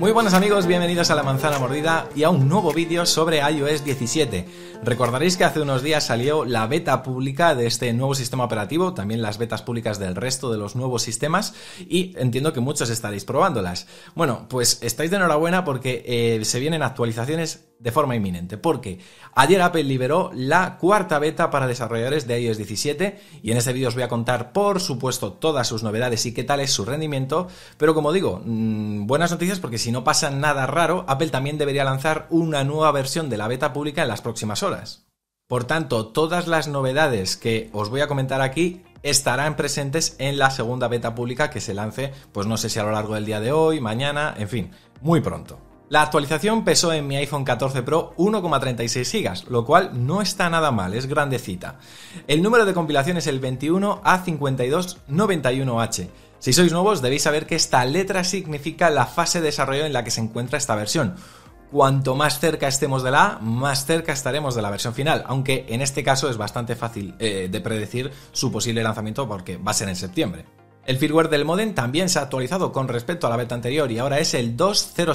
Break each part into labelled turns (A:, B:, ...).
A: Muy buenos amigos, bienvenidos a La Manzana Mordida y a un nuevo vídeo sobre iOS 17. Recordaréis que hace unos días salió la beta pública de este nuevo sistema operativo, también las betas públicas del resto de los nuevos sistemas, y entiendo que muchos estaréis probándolas. Bueno, pues estáis de enhorabuena porque se vienen actualizaciones de forma inminente, porque ayer Apple liberó la cuarta beta para desarrolladores de iOS 17 y en este vídeo os voy a contar, por supuesto, todas sus novedades y qué tal es su rendimiento, pero como digo, buenas noticias porque si no pasa nada raro, Apple también debería lanzar una nueva versión de la beta pública en las próximas horas. Por tanto, todas las novedades que os voy a comentar aquí estarán presentes en la segunda beta pública que se lance, pues no sé si a lo largo del día de hoy, mañana, en fin, muy pronto. La actualización pesó en mi iPhone 14 Pro 1,36 GB, lo cual no está nada mal, es grandecita. El número de compilación es el 21A5291H. Si sois nuevos debéis saber que esta letra significa la fase de desarrollo en la que se encuentra esta versión. Cuanto más cerca estemos de la A, más cerca estaremos de la versión final, aunque en este caso es bastante fácil de predecir su posible lanzamiento porque va a ser en septiembre. El firmware del módem también se ha actualizado con respecto a la beta anterior y ahora es el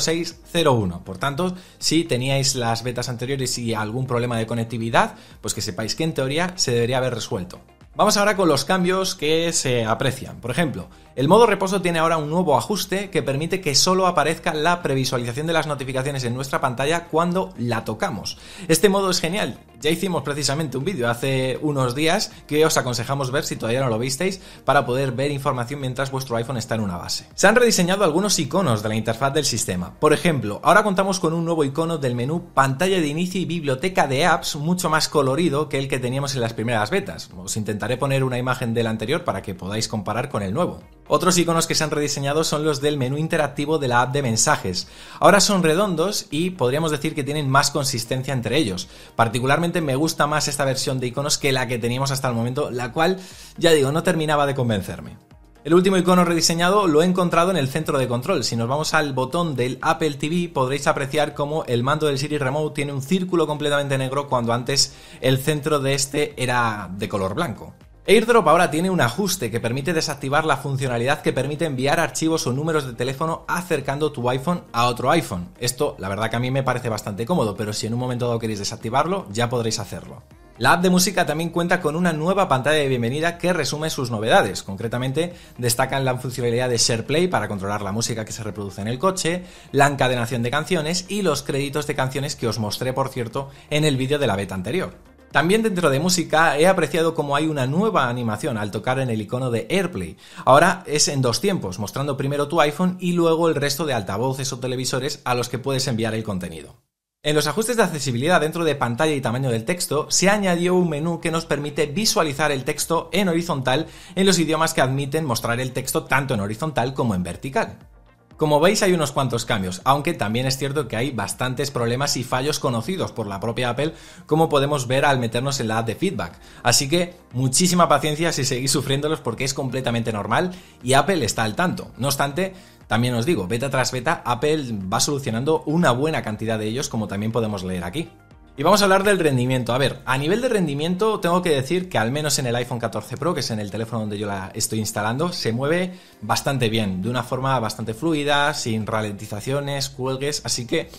A: 2.06.01. Por tanto, si teníais las betas anteriores y algún problema de conectividad, pues que sepáis que en teoría se debería haber resuelto. Vamos ahora con los cambios que se aprecian. Por ejemplo, el modo reposo tiene ahora un nuevo ajuste que permite que solo aparezca la previsualización de las notificaciones en nuestra pantalla cuando la tocamos. Este modo es genial. Ya hicimos precisamente un vídeo hace unos días que os aconsejamos ver si todavía no lo visteis para poder ver información mientras vuestro iPhone está en una base. Se han rediseñado algunos iconos de la interfaz del sistema. Por ejemplo, ahora contamos con un nuevo icono del menú pantalla de inicio y biblioteca de apps mucho más colorido que el que teníamos en las primeras betas. Os intentaré poner una imagen del anterior para que podáis comparar con el nuevo. Otros iconos que se han rediseñado son los del menú interactivo de la app de mensajes. Ahora son redondos y podríamos decir que tienen más consistencia entre ellos. Particularmente me gusta más esta versión de iconos que la que teníamos hasta el momento, la cual, ya digo, no terminaba de convencerme. El último icono rediseñado lo he encontrado en el centro de control. Si nos vamos al botón del Apple TV podréis apreciar cómo el mando del Siri Remote tiene un círculo completamente negro cuando antes el centro de este era de color blanco. AirDrop ahora tiene un ajuste que permite desactivar la funcionalidad que permite enviar archivos o números de teléfono acercando tu iPhone a otro iPhone. Esto, la verdad que a mí me parece bastante cómodo, pero si en un momento dado queréis desactivarlo, ya podréis hacerlo. La app de música también cuenta con una nueva pantalla de bienvenida que resume sus novedades. Concretamente, destacan la funcionalidad de SharePlay para controlar la música que se reproduce en el coche, la encadenación de canciones y los créditos de canciones que os mostré, por cierto, en el vídeo de la beta anterior. También dentro de música he apreciado cómo hay una nueva animación al tocar en el icono de AirPlay. Ahora es en dos tiempos, mostrando primero tu iPhone y luego el resto de altavoces o televisores a los que puedes enviar el contenido. En los ajustes de accesibilidad dentro de pantalla y tamaño del texto se añadió un menú que nos permite visualizar el texto en horizontal en los idiomas que admiten mostrar el texto tanto en horizontal como en vertical. Como veis hay unos cuantos cambios, aunque también es cierto que hay bastantes problemas y fallos conocidos por la propia Apple, como podemos ver al meternos en la app de feedback. Así que muchísima paciencia si seguís sufriéndolos porque es completamente normal y Apple está al tanto. No obstante, también os digo, beta tras beta, Apple va solucionando una buena cantidad de ellos, como también podemos leer aquí. Y vamos a hablar del rendimiento. A ver, a nivel de rendimiento tengo que decir que al menos en el iPhone 14 Pro, que es en el teléfono donde yo la estoy instalando, se mueve bastante bien, de una forma bastante fluida, sin ralentizaciones, cuelgues, así que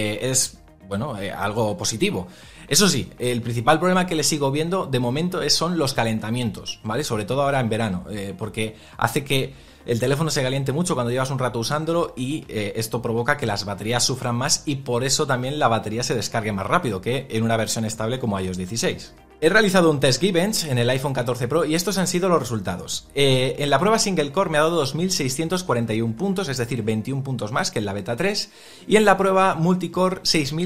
A: es, bueno, algo positivo. Eso sí, el principal problema que le sigo viendo de momento son los calentamientos, ¿vale? Sobre todo ahora en verano, porque hace que el teléfono se caliente mucho cuando llevas un rato usándolo y esto provoca que las baterías sufran más y por eso también la batería se descargue más rápido que en una versión estable como iOS 16. He realizado un test Geekbench en el iPhone 14 Pro y estos han sido los resultados. En la prueba Single Core me ha dado 2.641 puntos, es decir, 21 puntos más que en la beta 3, y en la prueba Multicore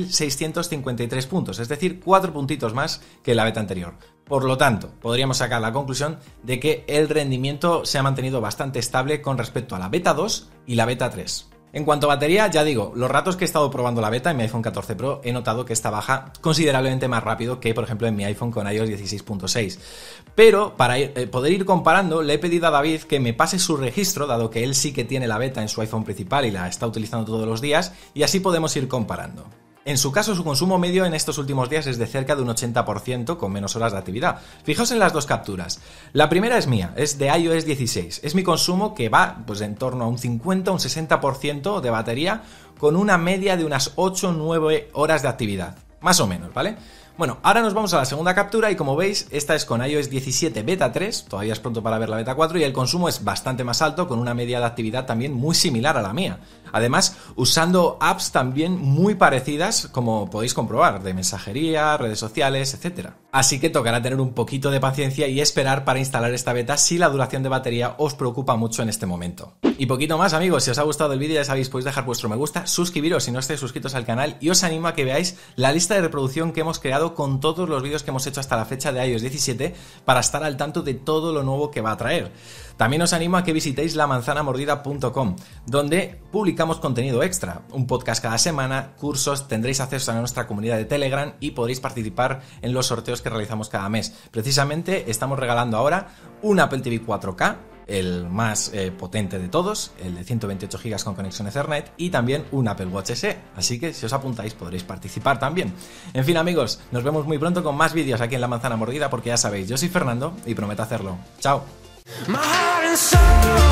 A: 6.653 puntos, es decir, 4 puntitos más que en la beta anterior. Por lo tanto, podríamos sacar la conclusión de que el rendimiento se ha mantenido bastante estable con respecto a la beta 2 y la beta 3. En cuanto a batería, ya digo, los ratos que he estado probando la beta en mi iPhone 14 Pro he notado que esta baja considerablemente más rápido que, por ejemplo, en mi iPhone con iOS 16.6. Pero para poder ir comparando, le he pedido a David que me pase su registro, dado que él sí que tiene la beta en su iPhone principal y la está utilizando todos los días, y así podemos ir comparando. En su caso, su consumo medio en estos últimos días es de cerca de un 80% con menos horas de actividad. Fijaos en las dos capturas. La primera es mía, es de iOS 16. Es mi consumo que va pues en torno a un 50 o un 60% de batería con una media de unas 8 o 9 horas de actividad. Más o menos, ¿vale? Bueno, ahora nos vamos a la segunda captura y como veis, esta es con iOS 17 Beta 3, todavía es pronto para ver la Beta 4 y el consumo es bastante más alto con una media de actividad también muy similar a la mía. Además, usando apps también muy parecidas, como podéis comprobar, de mensajería, redes sociales, etc. Así que tocará tener un poquito de paciencia y esperar para instalar esta beta si la duración de batería os preocupa mucho en este momento. Y poquito más, amigos, si os ha gustado el vídeo ya sabéis, podéis dejar vuestro me gusta, suscribiros si no estáis suscritos al canal y os animo a que veáis la lista de reproducción que hemos creado con todos los vídeos que hemos hecho hasta la fecha de iOS 17 para estar al tanto de todo lo nuevo que va a traer. También os animo a que visitéis lamanzanamordida.com, donde publicamos contenido extra, un podcast cada semana, cursos, tendréis acceso a nuestra comunidad de Telegram y podréis participar en los sorteos que realizamos cada mes. Precisamente estamos regalando ahora un Apple TV 4K, el más potente de todos, el de 128 GB con conexión Ethernet y también un Apple Watch SE, así que si os apuntáis podréis participar también. En fin, amigos, nos vemos muy pronto con más vídeos aquí en La Manzana Mordida porque ya sabéis, yo soy Fernando y prometo hacerlo. ¡Chao!